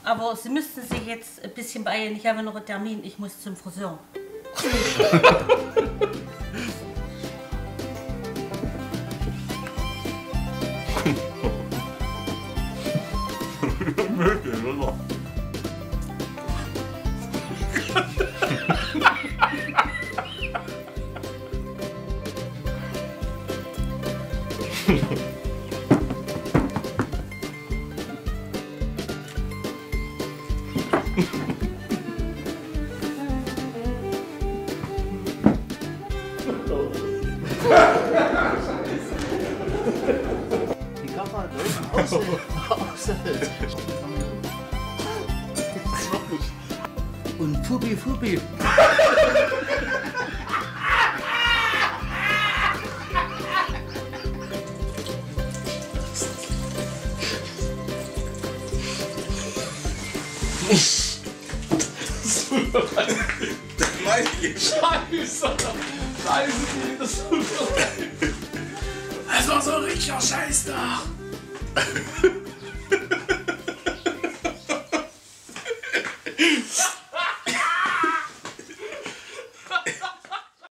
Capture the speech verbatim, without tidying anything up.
Aber Sie müssten sich jetzt ein bisschen beeilen. Ich habe noch einen Termin. Ich muss zum Friseur. Möglich, oder? Die Kamera läuft aus. Und Fubi Fubi. Scheiße! Scheiße, das tut mir leid. Das war so ein richtiger Scheißtag.